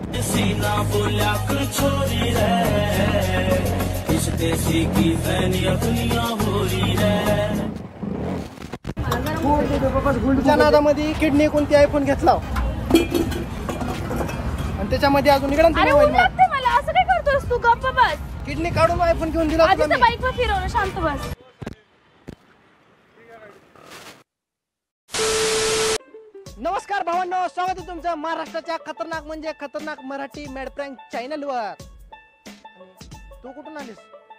सीना बोला कर छोरी रे इस देसी की फैनिया दुनिया हो रही रे। गुंडच्या नादामध्ये किडनी कोणती आयफोन घेतला आणि त्याच्यामध्ये अजून निघाला मला असं काय करतोस तू? गप्प बस. किडनी काढून आयफोन घेऊन दिला तुला मी. बाईक वर फिरवलं, शांत बस. नमस्कार भावांनो, स्वागत आहे तुमचं महाराष्ट्राच्या खतरनाक म्हणजे खतरनाक मराठी मॅड प्रँक चॅनल वर. तू कुठून आलीस?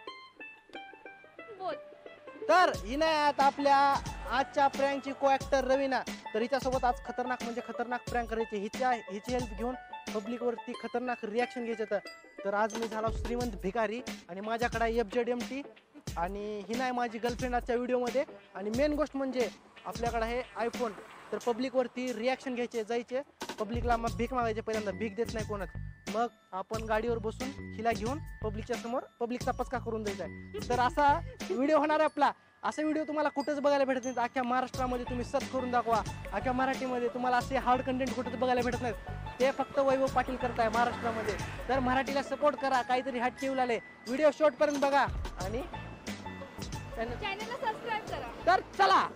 बोल. तर ही नाही आता आपल्या आजच्या प्रँकची को ऍक्टर रवीना. तर हिच्यासोबत आज खतरनाक म्हणजे खतरनाक प्रँक करायची. हिची हेल्प घेऊन पब्लिक वरती खतरनाक रिॲक्शन घ्यायचं. तर आज मी झालो श्रीमंत भिकारी आणि माझ्याकडे FZMT आणि ही नाही माझी गर्लफ्रेंड आजच्या व्हिडिओमध्ये. आणि मेन गोष्ट म्हणजे आपल्याकडे आहे आयफोन. तर पब्लिक वरती रिॲक्शन घ्यायचे, जायचे पब्लिकला, मग भीक मागायचे. पहिल्यांदा भीक देत नाही कोणाच. मग आपण गाडीवर बसून हिला घेऊन पब्लिकच्या समोर पब्लिकचा पचका करून द्यायचा आहे. तर असा व्हिडिओ होणार आहे आपला. असा व्हिडिओ तुम्हाला कुठेच बघायला भेटत नाही. अख्ख्या महाराष्ट्रामध्ये तुम्ही सर्च करून दाखवा, अख्ख्या मराठीमध्ये तुम्हाला असे हार्ड कंटेंट कुठेच बघायला भेटत नाहीत. ते फक्त वैभव पाटील करताय महाराष्ट्रामध्ये. तर मराठीला सपोर्ट करा, काहीतरी हटके उलाले. व्हिडिओ शॉर्ट पर्यंत बघा आणि चॅनलला सबस्क्राइब करा. तर चला.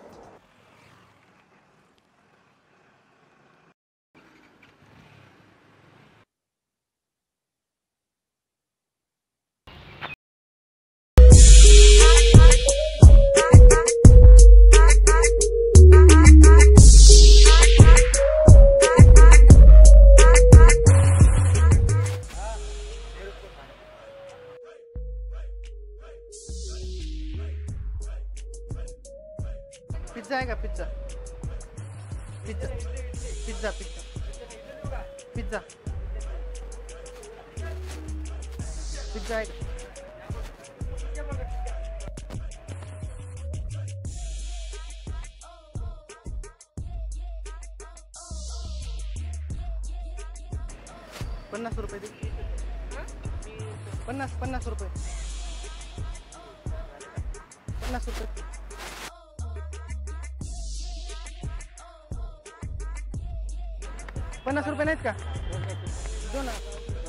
पिझ्झा आहे का? Pizza pizza pizza pizza pizza pizza आहे का? 50 रुपये दे. 50 रुपये. 50 रुपये. ₹50 नाहीत का? दो ना.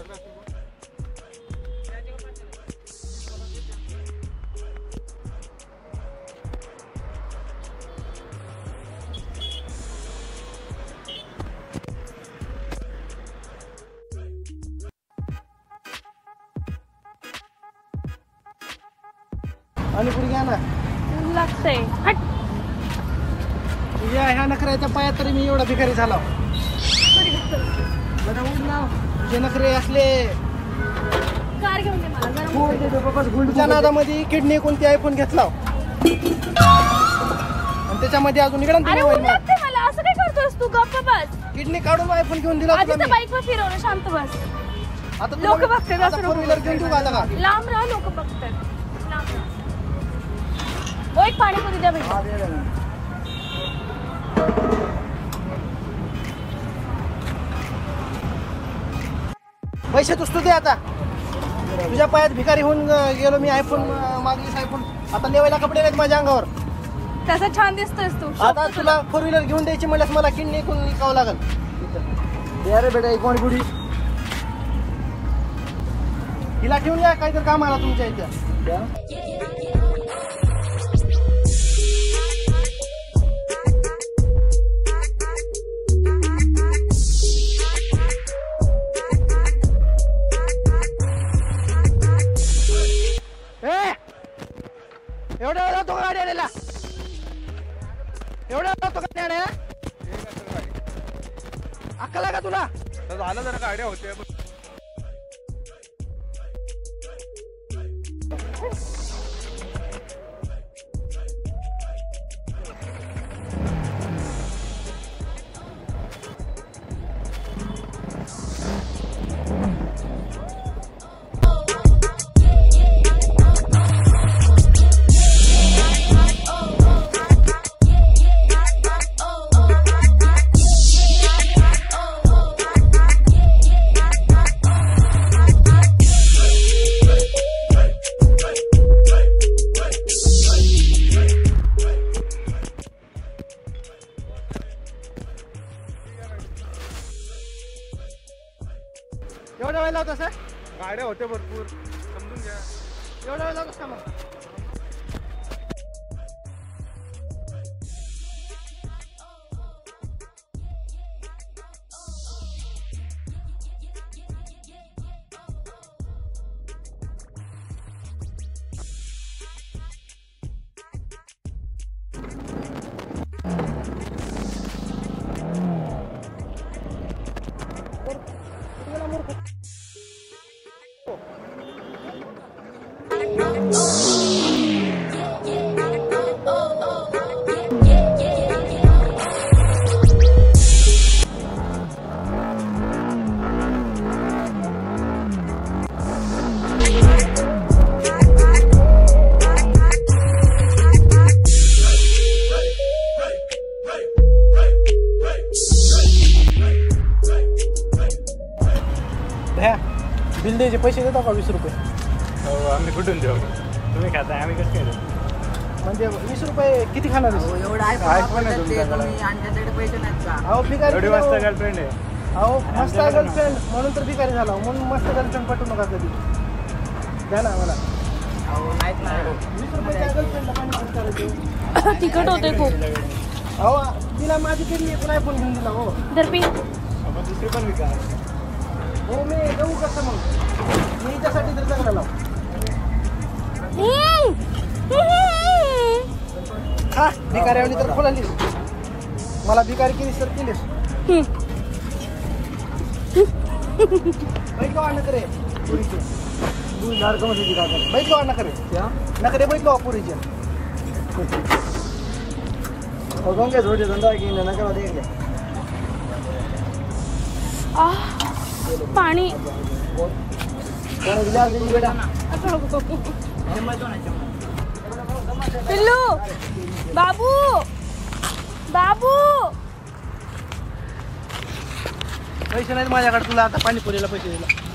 आणि पुढे घ्या ना. लागतंय. हट. तुझ्या ह्या नखऱ्याच्या पायात तरी मी एवढा भिकारी झाला. तुझे नखरे असले. कार घेऊन दे मला. गुंडच्या नादामध्ये किडनी कोणती आयफोन घेतला आणि त्याच्यामध्ये अजून निघाला मला असं काय करतोस तू? गप्प बस. किडनी काढून आयफोन घेऊन दिला तुला मी. बाईक वर फिरवलं, शांत बस. आता लोक बघतात. 4 व्हीलर घेऊन देऊ का? लांब राहा, लोक बघतात. एक पाणीपुरी द्या भेट. पैसे तुझतो दे. आता तुझ्या पायात भिकारी होऊन गेलो मी. IPhone मागलीस iPhone. आता लेवायला कपडे नाहीत माझ्या अंगावर. तसं छान दिसतोस तू. आता तुला 4 व्हीलर घेऊन द्यायची म्हणल्यास मला किडनी कोण विकावं लागल. अरे बेटा एक पाणीपुरी हिला ठेवून या. काहीतरी काम आला तुमच्या इथे. एवढा वेळा तो गाडी आलेला. एवढा वेळा तो गाडी आणायला अक्कल आहे का तुला? झालं जरा गाड्या होत्या. एवढा वेळ लावतो सर? गाड्या होत्या भरपूर, समजून घ्या. एवढा वेळ लावतोस का मग? बिल द्यायचे पैसे देता का 20 रुपये? हो, आम्ही कुठून देऊ? तुम्ही खाताय, आम्ही कसं काय देऊ? म्हणजे 20 रुपये किती खाणार आहेस? एवढं आहे iPhone आहे तुमच्याकडे. आमच्याकडे पैसे नाहीत का? अहो भिकारी एवढी वाजता गर्लफ्रेंड आहे. अहो मस्त आहे गर्लफ्रेंड म्हणून तर भिकारी झाला म्हणून मस्त गर्लफ्रेंड पटू नका कधी. द्या ना मला अहो नाहीत ना. 20 रुपये गर्लफ्रेंडला पाणी खर्च करायचे. तिखट होते खूप. अहो तिला माझी केली पण आयफोन घेऊन दिला हो. दर्पी आपण दुसरी पण विका. हो मी देऊ कसं मग मी हिच्यासाठी तर चांगला लाव खा भिकाऱ्यावणी तर खोलालीस मला भिकारी केलीस तर केलीस बैठ लो अन्न करे पुरीचे तू लाडकं मध्ये का बैठ लो अन्न करे नकरे बैठ लो पुरीचे हो गंगे झोडे धंदा की नकरा देख ले पाणी बेटा पिल्लू बाबू बाबू पैसे नाहीत माझ्याकडे तुला आता पाणीपुरीला पैसे दिला